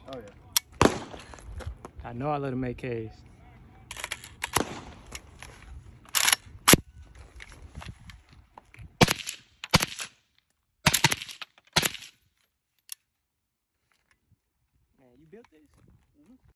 Oh yeah. I know I let him make Ks. Man, you built this?